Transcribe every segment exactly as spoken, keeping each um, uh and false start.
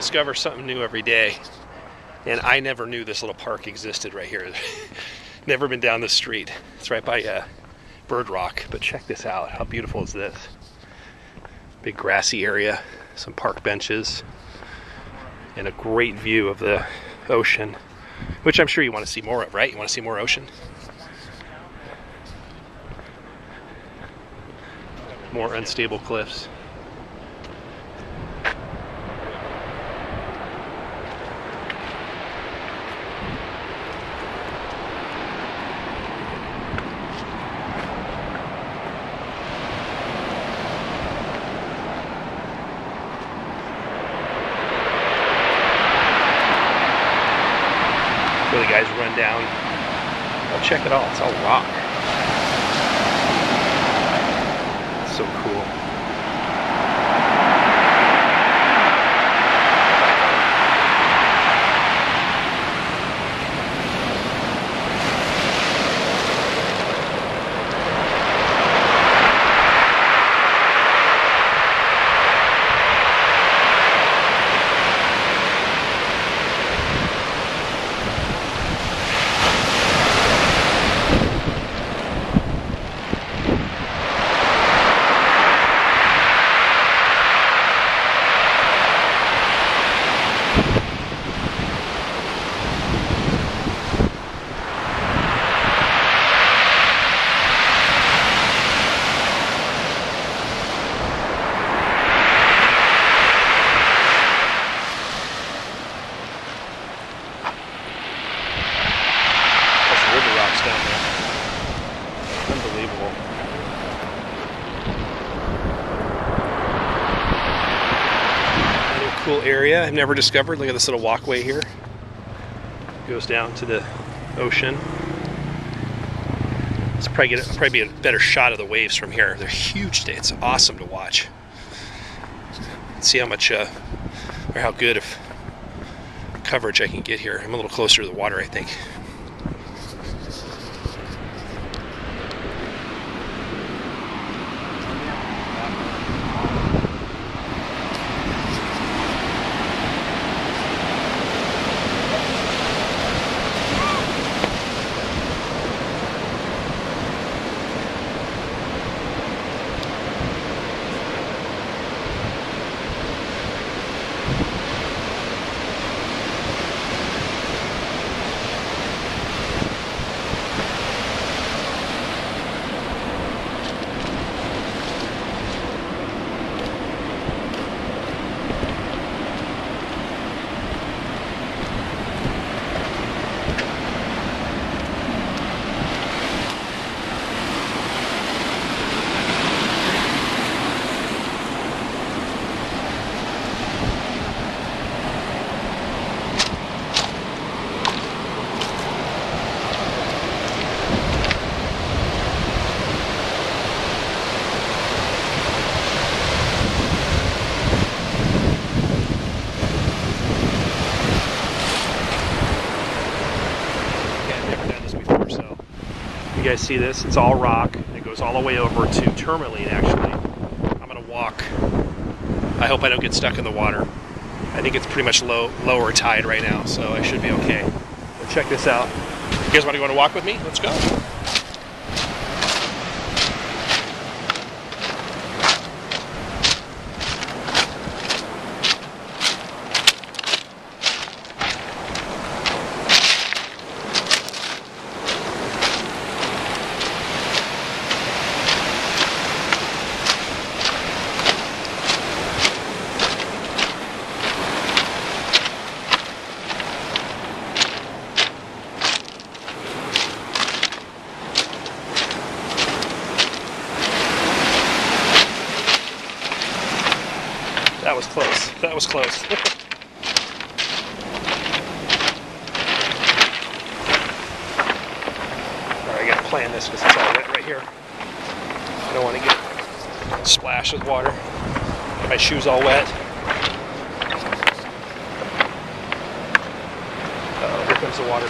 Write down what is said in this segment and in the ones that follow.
discover something new every day. And I never knew this little park existed right here. Never been down this street. It's right by uh, Bird Rock. But check this out. How beautiful is this? Big grassy area, some park benches, and a great view of the ocean, which I'm sure you want to see more of, right? You want to see more ocean? More unstable cliffs. The guys run down. Oh, check it out, it's all rock. It's so cool. Down there. Unbelievable. Another cool area I've never discovered. Look at this little walkway here. Goes down to the ocean. It's probably get a, probably be a better shot of the waves from here. They're huge today. It's awesome to watch. See how much uh, or how good of coverage I can get here. I'm a little closer to the water, I think. You guys see this? It's all rock. It goes all the way over to Tourmaline, actually. I'm gonna walk. I hope I don't get stuck in the water. I think it's pretty much low, lower tide right now, so I should be okay. But check this out. You guys want to go on a walk with me? Let's go. That was close. That was close. Alright, I gotta plan this because it's all wet right here. I don't want to get splashed with water. Get my shoes all wet. Uh-oh, here comes the water.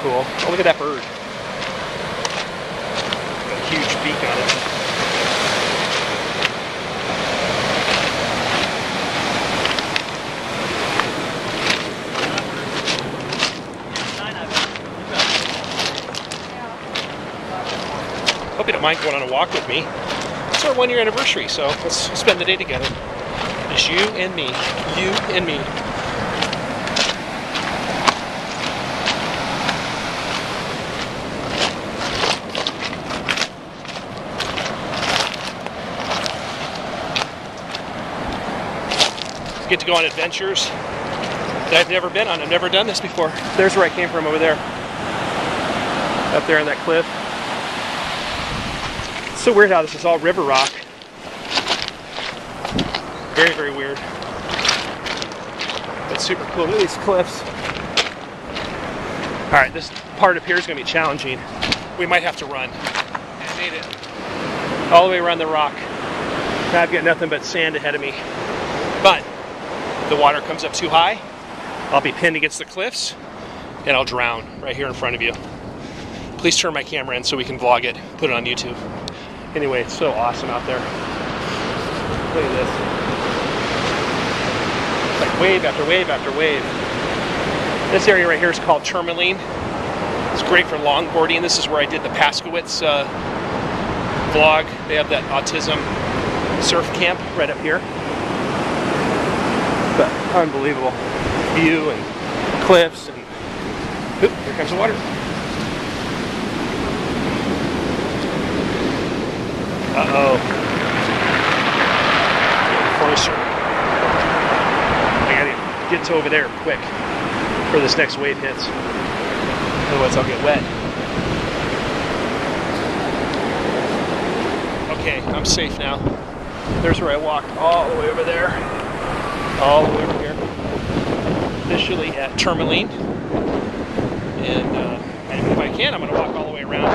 cool. Oh, look at that bird. Got a huge beak on it. Hope you don't mind going on a walk with me. It's our one year anniversary, so let's spend the day together. Just you and me. You and me. Get to go on adventures that I've never been on. I've never done this before. There's where I came from, over there. Up there on that cliff. It's so weird how this is all river rock. Very, very weird. But super cool. Look at these cliffs. Alright, this part up here is going to be challenging. We might have to run. I made it all the way around the rock. Now I've got nothing but sand ahead of me. But if the water comes up too high, I'll be pinned against the cliffs and I'll drown right here in front of you. Please turn my camera in so we can vlog it, put it on YouTube. Anyway, it's so awesome out there. Look at this. It's like wave after wave after wave. This area right here is called Tourmaline. It's great for longboarding. This is where I did the Paskowitz uh, vlog. They have that autism surf camp right up here. But unbelievable view and cliffs, and oop, here comes the water. Uh-oh. Closer. I gotta get to over there quick before this next wave hits. Otherwise I'll get wet. Okay, I'm safe now. There's where I walked all the way over there. All the way over here. Officially at Tourmaline. And, uh, and if I can, I'm going to walk all the way around